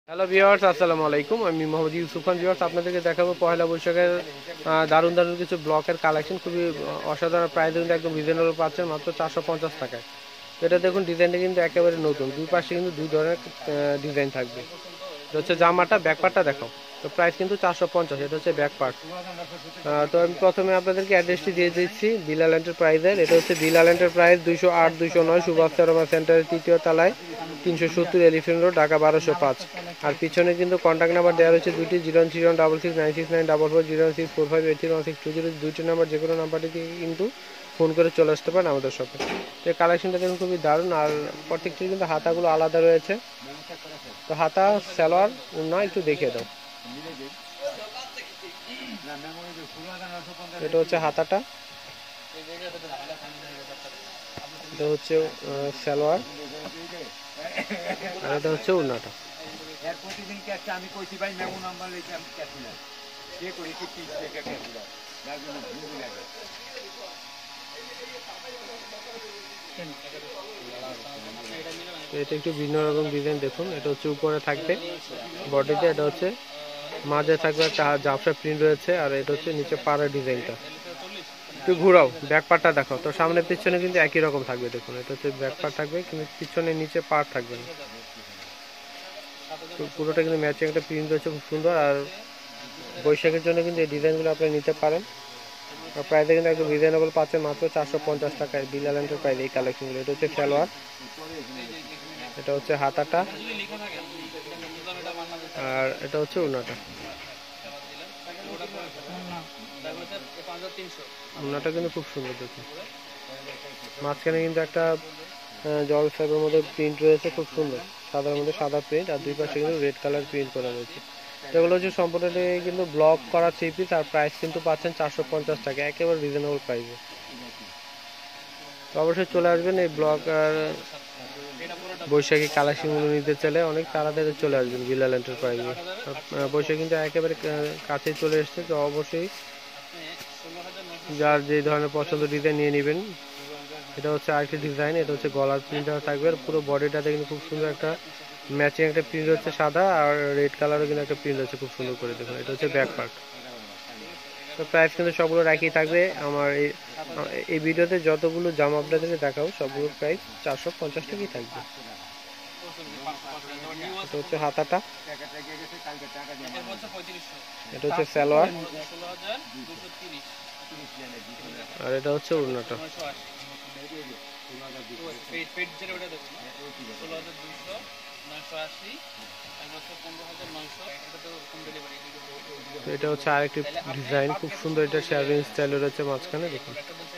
Hello viewers, আসসালামু আলাইকুম। আমি মোহাম্মদ ইউসুফ খান। ভিউয়ার্স, আপনাদেরকে দেখাবো পয়লা বৈশাখের দারুণ দারুণ কিছু ব্লকের কালেকশন। খুবই অসাধারণ প্রাইস, কিন্তু একদম রিজনেবল পাচ্ছেন মাত্র 450 টাকায়। তো এটা দেখুন, ডিজাইনটা কিন্তু একেবারে নতুন। দুই পাশে কিন্তু দুই ধরনের ডিজাইন থাকবে। এটা হচ্ছে জামাটা, ব্যাকপার্টটা দেখাও। তো প্রাইস কিন্তু 450, এটা হচ্ছে ব্যাকপার্ট। তো আমি প্রথমে আপনাদেরকে অ্যাড্রেসটি দিয়ে দিচ্ছি বিলাল এন্টারপ্রাইজের। এটা হচ্ছে বিলাল এন্টারপ্রাইজ, 208 209 সুভাস্তু আরোমা সেন্টারের 3য় তলায়, 370 এলিফেন্ট রোড, ঢাকা 1205। আর পিছনে কিন্তু কন্ট্যাক্ট নাম্বার দেওয়া রয়েছে দুইটি, 031669694400645831620। দুইটি নাম্বার, যে কোনো নাম্বারটি দিয়ে কিন্তু ফোন করে চলে আসতে পারেন আমাদের শপে। তো এই কালেকশনটা দেখুন খুবই দারুণ। আর প্রত্যেকটির কিন্তু হাতাগুলো আলাদা রয়েছে। তো হাতা, সালোয়ার, ওড়না একটু দেখিয়ে দাও। এটা হচ্ছে হাতাটা, এটা হচ্ছে সালোয়ার, আর এটা হচ্ছে ওড়নাটা। এটা একটু ভিন্ন রকম ডিজাইন দেখুন। এটা হচ্ছে উপরে থাকবে বডিতে, এটা হচ্ছে মাঝে থাকবে একটা জাফরা প্রিন্ট রয়েছে, আর এটা হচ্ছে নিচে পাড়ের ডিজাইনটা। একটু ঘুরাও, ব্যাক পার্টটা দেখো। তো সামনে পিছনে কিন্তু একই রকম থাকবে। দেখুন, এটা হচ্ছে ব্যাক পার্ট থাকবে, কিন্তু পিছনে নিচে পার্ট থাকবে না। তো পুরোটা কিন্তু ম্যাচিং একটা প্রিন্ট রয়েছে, খুব সুন্দর। আর বৈশাখের জন্য কিন্তু এই ডিজাইনগুলো আপনারা নিতে পারেন। আর প্রাইসে কিন্তু একদম রিজনেবল পাচ্ছেন মাত্র 450 টাকায় বিলাল এন্টারপ্রাইজ এই কালেকশনগুলো। এটা হচ্ছে সালোয়ার, এটা হচ্ছে হাতাটা, আর এটা হচ্ছে ওড়নাটা। ওড়নাটা কিন্তু খুব সুন্দর দেখুন। মাঝখানে কিন্তু একটা জল সাইবের মধ্যে প্রিন্ট রয়েছে, খুব সুন্দর। সাদার মধ্যে সাদা প্রিন্ট, আর দুই পাশে কিন্তু রেড কালার প্রিন্ট করা রয়েছে। এগুলো হচ্ছে সম্পূর্ণটি কিন্তু ব্লক করা 3 পিস। আর প্রাইস কিন্তু পাচ্ছেন 450 টাকা, একেবারে রিজনেবল প্রাইসে। তো অবশ্যই চলে আসবেন এই ব্লক আর বৈশাখী কালেকশনগুলো নিতে চাইলে অনেক তাড়াতাড়ি চলে আসবেন বিলাল এন্টারপ্রাইজে। বৈশাখী কিন্তু একেবারে কাছেই চলে এসছে। তো অবশ্যই যার যে ধরনের পছন্দ ডিজাইন নিয়ে নেবেন। এটা হচ্ছে আরেকটি ডিজাইন, এটা হচ্ছে গলার প্রিন্টটা থাকবে। আর পুরো বডিটাতে কিন্তু খুব সুন্দর একটা ম্যাচিং একটা প্রিন্ট হচ্ছে, সাদা আর রেড কালারও কিন্তু একটা প্রিন্ট হচ্ছে খুব সুন্দর করে। দেখুন, এটা হচ্ছে ব্যাক পার্ট। তো প্রাইস কিন্তু সবগুলো রাখি থাকবে। আমার এই ভিডিওতে যতগুলো জামা আপনাদেরকে দেখাবো সবগুলো প্রাইস 450 টাকাই থাকবে। এটা হচ্ছে হাতাটা, এটা হচ্ছে সালোয়ার, আর এটা হচ্ছে ওড়নাটা। এটা হচ্ছে আরেকটি ডিজাইন, খুব সুন্দর। এটা শেয়ারিং স্টাইল রয়েছে মাঝখানে। দেখুন,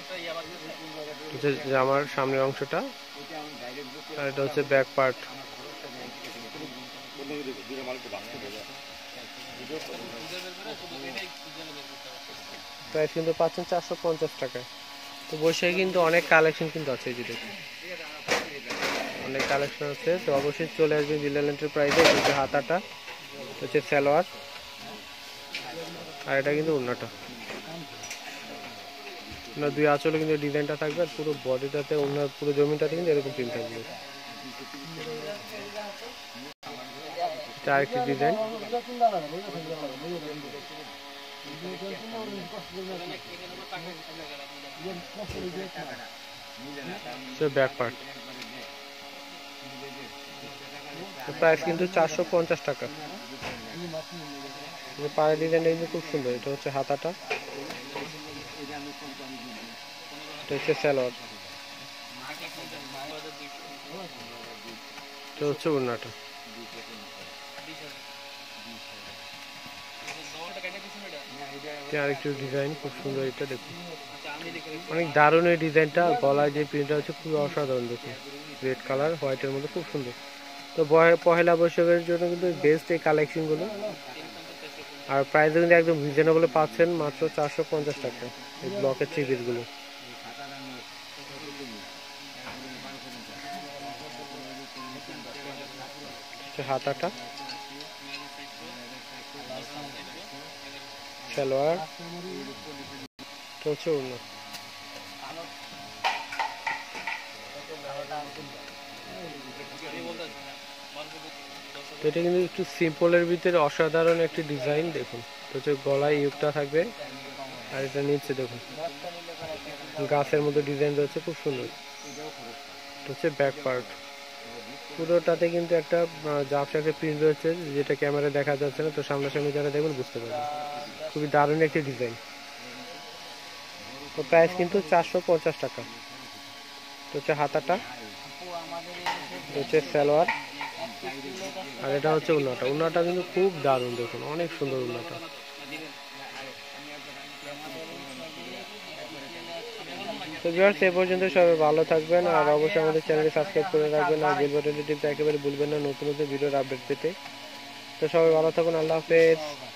জামার সামনের অংশটা, আর এটা হচ্ছে ব্যাক পার্ট। প্রাইস কিন্তু পাচ্ছেন 450 টাকায়। তো বৈশাখে কিন্তু অনেক কালেকশন কিন্তু আছে, এই যে দেখুন অনেক কালেকশন আছে। তো অবশ্যই চলে আসবেন বিলাল এন্টারপ্রাইজে। এটা হচ্ছে হাতাটা, হচ্ছে সালোয়ার, আর এটা কিন্তু ওড়নাটা। দুই আঁচলে কিন্তু ডিজাইনটা থাকবে, আর পুরো বডিটাতে ওড়নার পুরো জমিটাতে কিন্তু এরকম প্রিন্ট থাকবে। এটা আরেকটি ডিজাইন, ব্যাক পার্ট। প্রাইস কিন্তু 450 টাকা। পায়ের ডিজাইনটা কিন্তু খুব সুন্দর। এটা হচ্ছে হাতাটা, এটা হচ্ছে সালোয়ার, এটা হচ্ছে ওড়নাটা। আরেকটু ডিজাইন খুব সুন্দর। এটা দেখুন, অনেক দারুণ এই ডিজাইনটা। গলায় যে প্রিন্টটা হচ্ছে খুবই অসাধারণ। দেখুন, রেড কালার হোয়াইটের মধ্যে খুব সুন্দর। তো পহেলা বৈশাখের জন্য কিন্তু বেস্ট এই কালেকশনগুলো। আর প্রাইসও কিন্তু একদম রিজনেবল পাচ্ছেন মাত্র 450 টাকা এই ব্লকের 3 পিসগুলো। হাতাটা, সালোয়ার, এটা হচ্ছে ওড়না। তো এটা কিন্তু একটু সিম্পলের ভিতরে অসাধারণ একটি ডিজাইন। দেখুন তো হচ্ছে গলায় ইউকটা থাকবে, আর এটা নিচে দেখুন গাছের মতো ডিজাইন রয়েছে, খুব সুন্দর। এটা হচ্ছে ব্যাক পার্ট, পুরোটাতে কিন্তু একটা জাফরাকে প্রিন্ট রয়েছে, যেটা ক্যামেরায় দেখা যাচ্ছে না, তো সামনাসামনি যারা দেখবেন বুঝতে পারবেন। খুবই দারুণ একটি ডিজাইন। তো প্রাইস কিন্তু 450 টাকা। তো হচ্ছে হাতাটা, তো হচ্ছে সালোয়ার, আর এটা হচ্ছে উন্নাটা। উন্নাটা কিন্তু খুব দারুণ, দেখুন অনেক সুন্দর উন্নাটা। তো ভিউয়ার্স, এ পর্যন্ত সবাই ভালো থাকবেন, আর অবশ্যই আমাদের চ্যানেলটি সাবস্ক্রাইব করে রাখবেন, আর বেল বাটনটি টিপতে একেবারে ভুলবেন না নতুন নতুন ভিডিওর আপডেট পেতে। তো সবাই ভালো থাকুন, আল্লাহ হাফেজ।